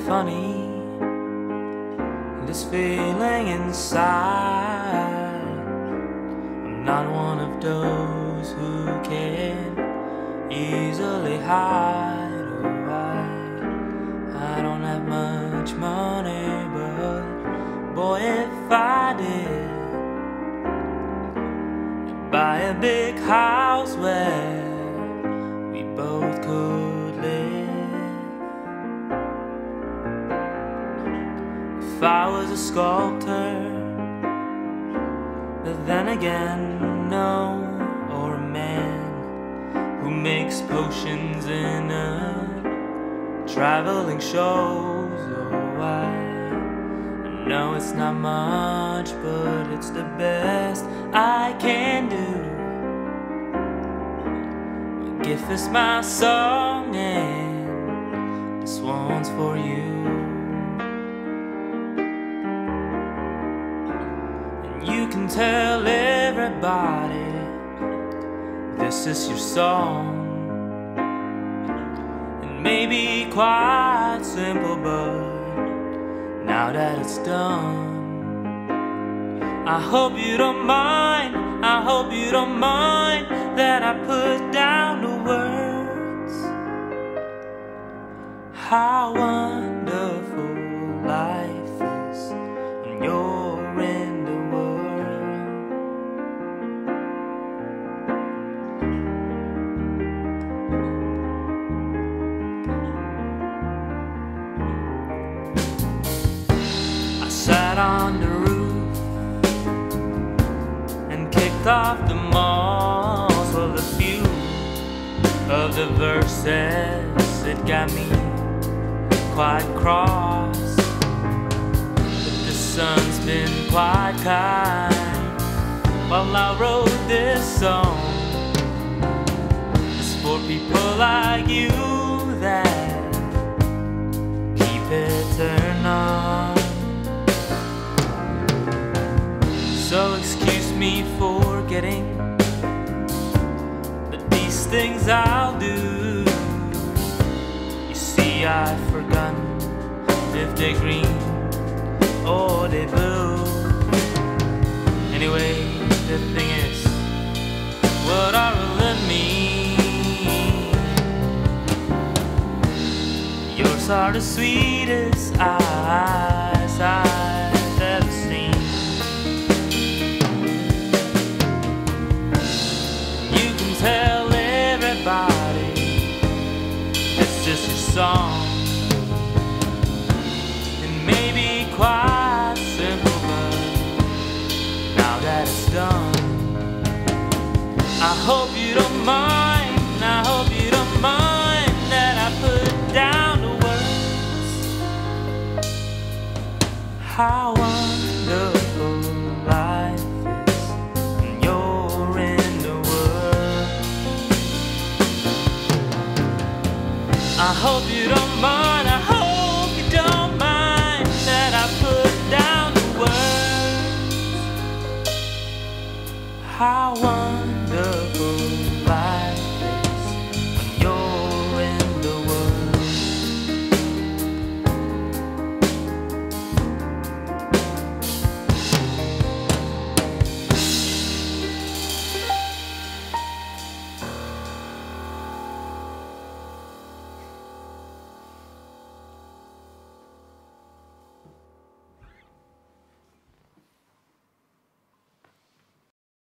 funny, this feeling inside. I'm not one of those who can easily hide. Oh, I don't have much money, but boy, if I did, I'd buy a big house where we both could live. If I was a sculptor, but then again, no, or a man who makes potions in a traveling shows. Oh, I know it's not much, but it's the best I can do. My gift is my song, and this one's for you. You can tell everybody this is your song. It may be quite simple, but now that it's done, I hope you don't mind, I hope you don't mind that I put down the words. How wonderful life is when you're in the world. I sat on the roof and kicked off the moss. Well, a few of the verses, it got me quite cross. But the sun's been quite kind while I wrote this song. It's for people like you that keep it turned on. So excuse me for getting, but these things I'll do. You see, I've forgotten if they're green or they blue. Anyway, the thing is, what are all of me? Yours are the sweetest eyes I've ever seen. Tell everybody it's just a song. It may be quite simple, but now that it's done, I hope you don't mind, I hope you don't mind that I put down the words. How wonderful life is when you're in the world. I hope you don't mind.